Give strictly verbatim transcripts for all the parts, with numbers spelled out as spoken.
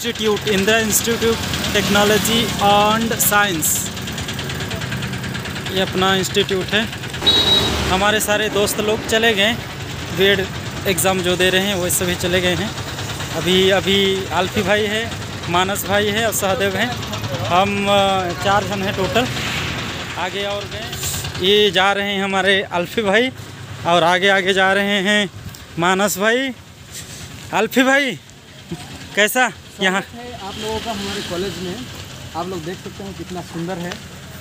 Institute, Indira institute technology and science, ये अपना institute है। हमारे सारे दोस्त लोग चले गए, बीएड एग्ज़ाम जो दे रहे हैं वो सभी चले गए हैं। अभी अभी आल्फी भाई है, मानस भाई है और सहदेव हैं। हम चार जन हैं टोटल। आगे और गए, ये जा रहे हैं हमारे आल्फी भाई और आगे आगे जा रहे हैं मानस भाई। आल्फी भाई कैसा यहाँ आप लोगों का हमारे कॉलेज में, आप लोग देख सकते हैं कितना सुंदर है।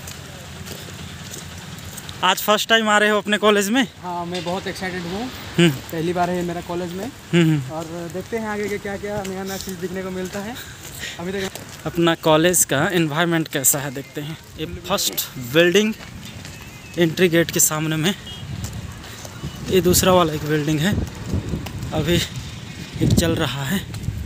आज फर्स्ट टाइम आ रहे हो अपने कॉलेज में? हाँ, मैं बहुत एक्साइटेड हूँ, पहली बार है मेरा कॉलेज में। और देखते हैं आगे के क्या क्या नया नया चीज़ दिखने को मिलता है। अभी तक अपना कॉलेज का एनवायरनमेंट कैसा है देखते हैं। ये फर्स्ट बिल्डिंग एंट्री गेट के सामने में, ये दूसरा वाला एक बिल्डिंग है, अभी एक चल रहा है।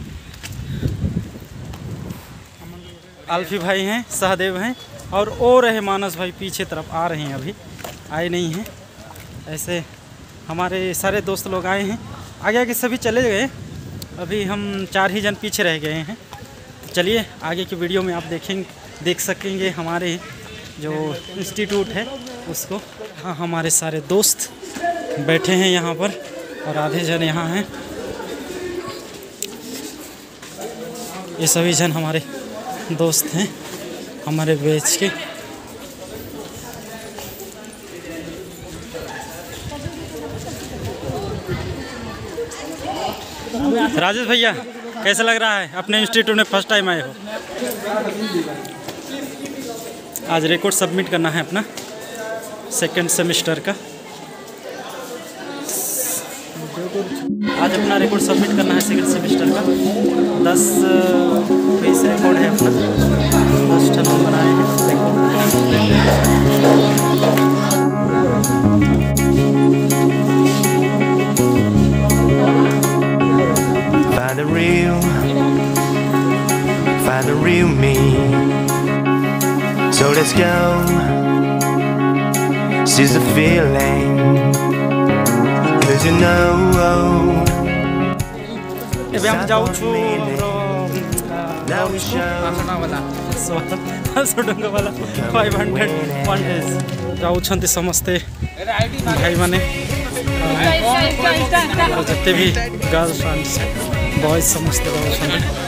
आल्फी भाई हैं, सहदेव हैं और और रहे मानस भाई पीछे तरफ आ रहे हैं, अभी आए नहीं हैं। ऐसे हमारे सारे दोस्त लोग आए हैं, आगे आगे सभी चले गए, अभी हम चार ही जन पीछे रह गए हैं। तो चलिए आगे की वीडियो में आप देखेंगे देख सकेंगे हमारे जो इंस्टीट्यूट है उसको। हाँ, हमारे सारे दोस्त बैठे हैं यहाँ पर और आधे जन यहाँ हैं। ये सभी जन हमारे दोस्त हैं, हमारे बैच के। राजेश भैया कैसा लग रहा है? अपने इंस्टीट्यूट में फर्स्ट टाइम आए हो। आज रिकॉर्ड सबमिट करना है अपना सेकेंड सेमेस्टर का। आज अपना रिकॉर्ड सबमिट करना है सेकेंड सेमेस्टर का। दस पेज रिकॉर्ड है अपना, दस टन हम बनाए हैं Find the real, find the real me. So let's go, seize the feeling, 'cause you know. ଏବେ ଆମେ ଯାଉଛୁ ବାଲା ଫାଇଭ୍ ହଣ୍ଡ୍ରେଡ୍ ୱାନ୍ ଡେଜ୍ ଯାଉଛନ୍ତି ସମସ୍ତେ ଭାଇମାନେ, ଯେତେ ବି ଗାର୍ଲସ୍ ଆଣ୍ଡ ବଏଜ୍ ସମସ୍ତେ ଯାଉଛନ୍ତି।